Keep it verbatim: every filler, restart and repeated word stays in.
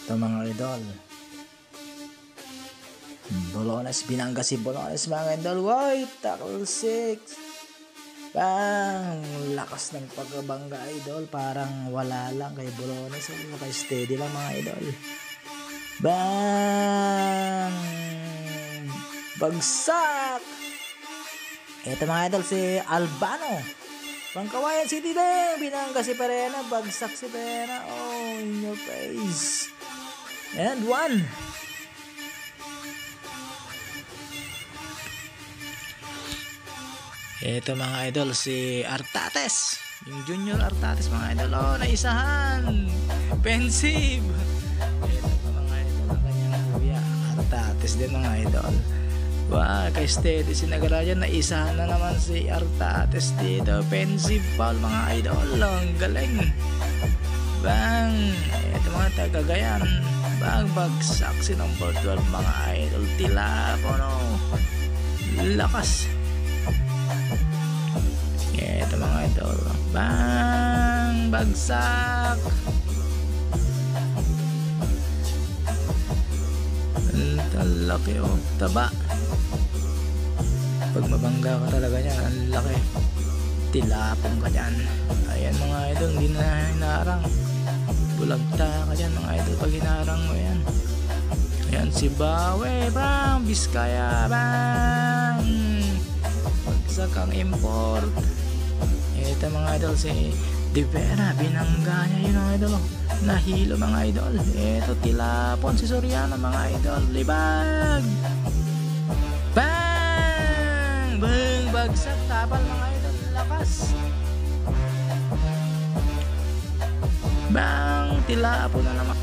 Ito mga idol. Bolones, binangga si Bolones mga idol. White, tackle six. Bang! Lakas ng pagbangga idol. Parang wala lang kay Bolones. Kay steady lang mga idol. Bang! Bagsak! Ito mga idol si Albano. Pangkawayan City din. Binangga si Perena. Bagsak si Perena. Oh, in your face. And one. Ito mga idol si Artates. Yung junior Artates mga idol. Oh, naisahan. Pensive. Ito pa mga idol ang kanyang kuya. Artates din mga idol. Wow, kay steady sinagarayan. Naisahan na naman si Artates dito. Pensive foul mga idol. Ang galing. Bang. Ito mga tagagayan. Bang, bagsak si number twelve mga idol. Tilapono. Lakas. Ito mga idol. Bang! Bagsak! Ang laki o. Taba. Pag mabangga ka talaga yan, ang laki. Tilapong ka dyan. Ayan mga idol, hindi na hinarang. Bulagta ka dyan mga idol pag hinarang mo yan. Ayan si Bawe. Bang! Biskaya. Bang! Bagsak ang import. Ito mga idol si De Vera, binangga niya yun mga idol. Nahilo mga idol. Ito tilapon si Soriano mga idol. Libag! Bang! Bang! Bagsak tapal mga idol. Lakas! Bang! Tilapon na naman.